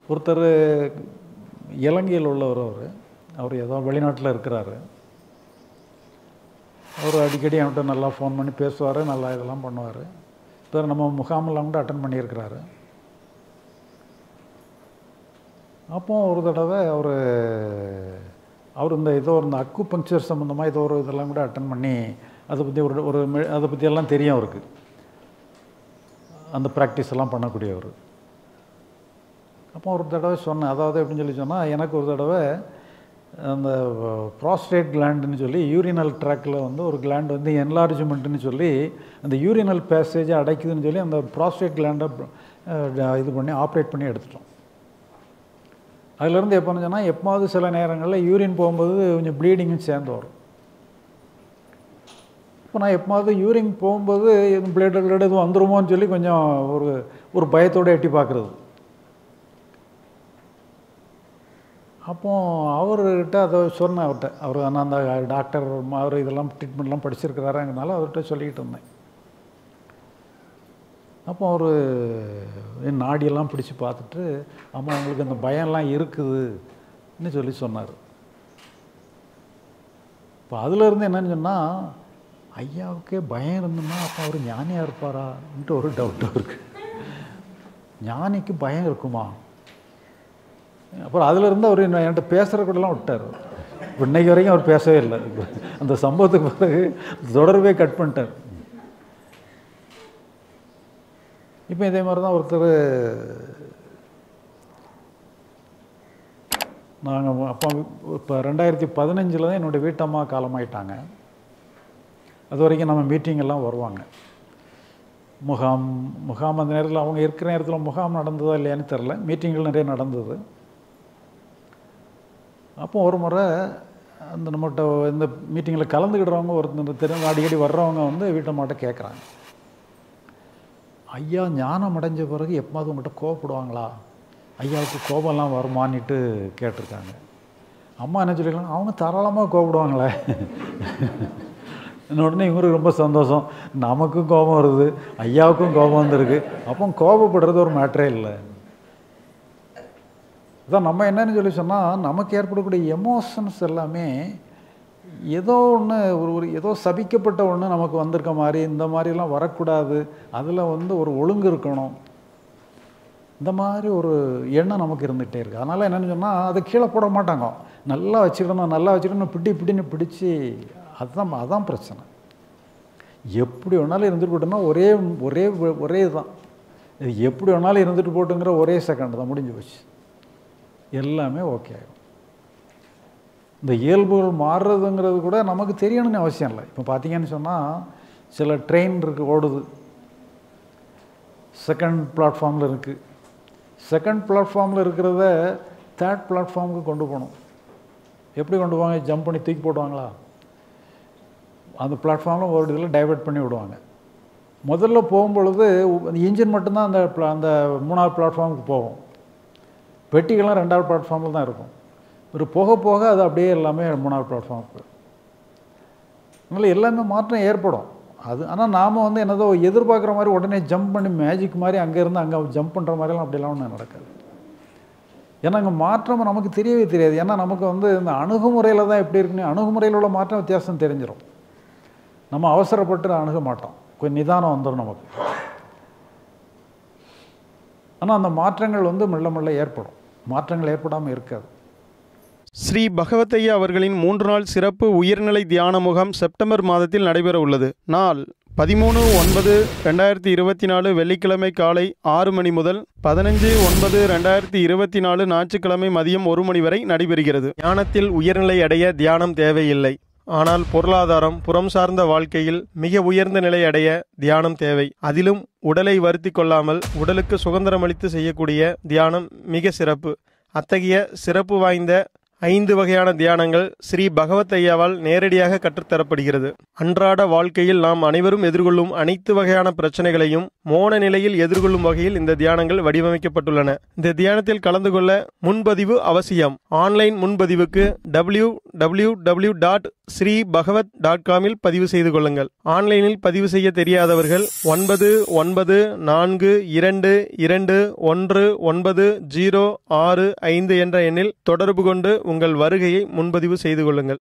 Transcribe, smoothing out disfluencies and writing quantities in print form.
ஒருத்தர் இலங்கையில் உள்ளவர். அவர் ஏதோ வெளிநாட்டில் இருக்கிறாரு. அவர் அடிக்கடி என்கிட்ட நல்லா ஃபோன் பண்ணி பேசுவார், நல்லா இதெல்லாம் பண்ணுவார். இப்போ நம்ம முகாமெல்லாம் கூட அட்டன் பண்ணியிருக்கிறாரு. அப்போ ஒரு தடவை அவர் இந்த ஏதோ இந்த அக்கு பங்க்சர் சம்மந்தமாக ஏதோ ஒரு இதெல்லாம் கூட அட்டன் பண்ணி அதை பற்றி அதை பற்றியெல்லாம் தெரியும் அவருக்கு. அந்த ப்ராக்டிஸ் எல்லாம் பண்ணக்கூடியவர். அப்போ ஒரு தடவை சொன்னேன், அதாவது எப்படின்னு சொன்னால், எனக்கு ஒரு தடவை அந்த ப்ராஸ்டேட் கிளாண்டுன்னு சொல்லி யூரினல் ட்ராக்கில் ஒரு கிளாண்டு என்லார்ஜ்மெண்ட்டுன்னு சொல்லி அந்த யூரினல் பேசேஜை அடைக்குதுன்னு சொல்லி அந்த ப்ராஸ்டேட் கிளாண்டை இது பண்ணி ஆப்ரேட் பண்ணி எடுத்துட்டோம். அதுலேருந்து எப்போன்னு சொன்னால், எப்போது சில நேரங்களில் யூரின் போகும்போது கொஞ்சம் ப்ளீடிங்கும் சேர்ந்து வரும். இப்போ நான் எப்போது யூரின் போகும்போது எதுவும் பிளேட் எதுவும் வந்துருமோன்னு சொல்லி கொஞ்சம் ஒரு பயத்தோடு எட்டி பார்க்குறது. அப்போ அவர்கிட்ட அதை சொன்னேன். அவர் ஆனால் அந்த டாக்டர் அவர் இதெல்லாம் ட்ரீட்மெண்ட்லாம் படிச்சிருக்கிறாருங்கனால அவர்கிட்ட சொல்லிக்கிட்டு இருந்தேன். அப்போ அவர் நாடியெல்லாம் பிடிச்சி பார்த்துட்டு, ஆமாம் உங்களுக்கு அந்த பயம்லாம் இருக்குதுன்னு சொல்லி சொன்னார். இப்போ அதிலேருந்து என்னன்னு சொன்னால், ஐயாவுக்கே பயம் இருந்ததுன்னா அப்போ அவர் ஞானியாக இருப்பாரான்ட்டு ஒரு டவுட் இருக்குது. ஞானிக்கு பயம் இருக்குமா? அப்புறம் அதிலிருந்து அவர் என்கிட்ட பேசுகிற கூடலாம் விட்டார். இப்போ இன்னைக்கு வரைக்கும் அவர் பேசவே இல்லை. அந்த சம்பவத்துக்கு பிறகு தொடர்பே கட் பண்ணிட்டார். இப்போ இதே மாதிரி தான் ஒருத்தர், நாங்கள் அப்போ இப்போ 2015 தான் என்னுடைய வீட்டம்மா காலமாயிட்டாங்க. அது வரைக்கும் நம்ம மீட்டிங்கெல்லாம் வருவாங்க. முகாம் அந்த நேரத்தில் அவங்க இருக்கிற நேரத்தில் முகாம் நடந்ததா இல்லையான்னு தெரில, மீட்டிங்கள் நிறைய நடந்தது. அப்போ ஒரு முறை அந்த நம்மகிட்ட இந்த மீட்டிங்கில் கலந்துக்கிடுறவங்க ஒருத்தர் அடிக்கடி வர்றவங்க வீட்டம்மாட்ட கேட்குறாங்க, ஐயா ஞானம் அடைஞ்ச பிறகு எப்போது உங்கள்கிட்ட கோவப்படுவாங்களா, ஐயாவுக்கு கோபம்லாம் வருமானிட்டு கேட்டிருக்காங்க. அம்மா என்ன சொல்லிக்கலாம், அவங்க தாராளமாக கோபப்படுவாங்களே. உடனே இவங்களுக்கு ரொம்ப சந்தோஷம், நமக்கும் கோபம் வருது, ஐயாவுக்கும் கோபம் வந்திருக்கு, அப்போ கோபப்படுறது ஒரு மேட்டரே இல்லை. அதான் நம்ம என்னன்னு சொல்லி சொன்னால், நமக்கு ஏற்படக்கூடிய எமோஷன்ஸ் எல்லாமே ஏதோ ஒன்று ஏதோ சபிக்கப்பட்ட ஒன்று நமக்கு வந்திருக்க மாதிரி, இந்த மாதிரிலாம் வரக்கூடாது, அதில் ஒரு ஒழுங்கு இருக்கணும், இந்த மாதிரி ஒரு எண்ணம் நமக்கு இருந்துகிட்டே இருக்குது. அதனால் என்னென்னு சொன்னால், அதை கீழே போட மாட்டாங்க, நல்லா வச்சுக்கணும் பிடின்னு பிடிச்சி, அதுதான் பிரச்சனை. எப்படி வேணாலும் இருந்துட்டு போட்டோம்னா ஒரே தான், இது எப்படி வேணாலும் இருந்துட்டு போட்டுங்கிற ஒரே செகண்ட் தான், முடிஞ்சு போச்சு, எல்லாமே ஓகே ஆகும். இந்த இயல்புகள் மாறுறதுங்கிறது கூட நமக்கு தெரியணும்னு அவசியம் இல்லை. இப்போ பார்த்தீங்கன்னு சொன்னால், சில ட்ரெயின் ஓடுது, செகண்ட் பிளாட்ஃபார்மில் இருக்குது. செகண்ட் பிளாட்ஃபார்மில் இருக்கிறத தேர்ட் பிளாட்ஃபார்முக்கு கொண்டு போகணும். எப்படி கொண்டு போவாங்க? ஜம்ப் பண்ணி தூக்கி போடுவாங்களா? அந்த பிளாட்ஃபார்மில் ஒரு இதில் டைவெர்ட் பண்ணி விடுவாங்க. முதல்ல போகும்பொழுது இன்ஜின் மட்டும்தான் அந்த 3வது பிளாட்ஃபார்முக்கு போகும். பெட்டிகள்லாம் 2வது பிளாட்ஃபார்மில் தான் இருக்கும். ஒரு போக போக அது அப்படியே எல்லாமே 3வது பிளாட்ஃபார்முக்கு. அதனால் எல்லாமே மாற்றம் ஏற்படும். ஆனால் நாம் என்னதோ எதிர்பார்க்குற மாதிரி உடனே ஜம்ப் பண்ணி மேஜிக் மாதிரி அங்கேருந்து அங்கே ஜம்ப் பண்ணுற மாதிரிலாம் அப்படிலாம் ஒன்றும் நடக்காது. ஏன்னா அங்கே மாற்றம் நமக்கு தெரியவே தெரியாது. ஏன்னா நமக்கு இந்த அணுகுமுறையில் தான் எப்படி இருக்குன்னு, அணுகுமுறையில் உள்ள மாற்றம் வித்தியாசம் தெரிஞ்சிடும். நம்ம அவசரப்பட்டு அணுக மாட்டோம், கொஞ்சம் நிதானம் வந்துடும் நமக்கு. ஆனால் அந்த மாற்றங்கள் மெல்ல மெல்ல ஏற்படும், மாற்றங்கள் ஏற்படாமல் இருக்காது. ஸ்ரீ பகவத்தையா அவர்களின் 3 நாள் சிறப்பு உயர்நிலை தியான முகாம் செப்டம்பர் மாதத்தில் நடைபெற உள்ளது. நாள் 13/9/2024 வெள்ளிக்கிழமை காலை 6 மணி முதல் 15/9/2024 ஞாயிற்றுக்கிழமை மதியம் 1 மணி வரை நடைபெறுகிறது. தியானத்தில் உயர்நிலை அடைய தியானம் தேவையில்லை. ஆனால் பொருளாதாரம், புறம் சார்ந்த வாழ்க்கையில் மிக உயர்ந்த நிலை அடைய தியானம் தேவை. அதிலும் உடலை வருத்தி கொள்ளாமல் உடலுக்கு சுதந்திரமளித்து செய்யக்கூடிய தியானம் மிக சிறப்பு. அத்தகைய சிறப்பு வாய்ந்த 5 வகையான தியானங்கள் ஸ்ரீ பகவத் ஐயாவால் நேரடியாக கற்றுத்தரப்படுகிறது. அன்றாட வாழ்க்கையில் நாம் அனைவரும் எதிர்கொள்ளும் அனைத்து வகையான பிரச்சனைகளையும் மோன நிலையில் எதிர்கொள்ளும் வகையில் இந்த தியானங்கள் வடிவமைக்கப்பட்டுள்ளன. இந்த தியானத்தில் கலந்து கொள்ள முன்பதிவு அவசியம். ஆன்லைன் முன்பதிவுக்கு www.sribhagavat.com பதிவு செய்து கொள்ளுங்கள். ஆன்லைனில் பதிவு செய்ய தெரியாதவர்கள் 9992219065 என்ற எண்ணில் தொடர்பு கொண்டு உங்கள் வருகையை முன்பதிவு செய்து கொள்ளுங்கள்.